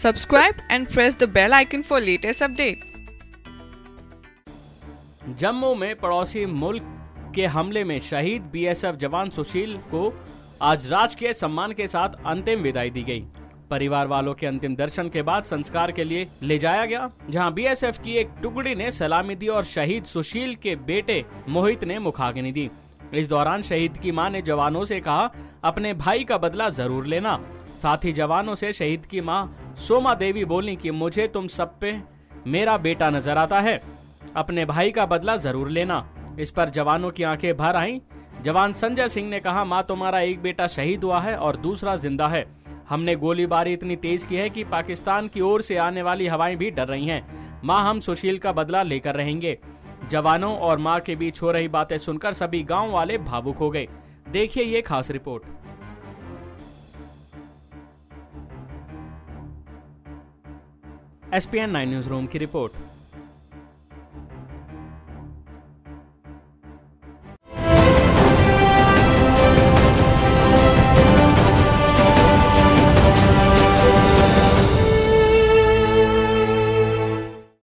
Subscribe and press the bell icon for latest update. Jammu में पड़ोसी मुल्क के हमले में शहीद बीएसएफ जवान सुशील को आज राजकीय सम्मान के साथ अंतिम विदाई दी गई। परिवार वालों के अंतिम दर्शन के बाद संस्कार के लिए ले जाया गया, जहां बीएसएफ की एक टुकड़ी ने सलामी दी और शहीद सुशील के बेटे मोहित ने मुखाग्नि दी। इस दौरान शहीद की मां ने जवानों से कहा, अपने भाई का बदला जरूर लेना। साथ ही जवानों से शहीद की मां सोमा देवी बोली कि मुझे तुम सब पे मेरा बेटा नजर आता है, अपने भाई का बदला जरूर लेना। इस पर जवानों की आंखें भर आईं। जवान संजय सिंह ने कहा, मां तुम्हारा एक बेटा शहीद हुआ है और दूसरा जिंदा है। हमने गोलीबारी इतनी तेज की है कि पाकिस्तान की ओर से आने वाली हवाएं भी डर रही हैं। मां हम सुशील का बदला लेकर रहेंगे। जवानों और मां के बीच हो रही बातें सुनकर सभी गांव वाले भावुक हो गए। देखिए ये खास रिपोर्ट। SPN 9 न्यूज रूम की रिपोर्ट।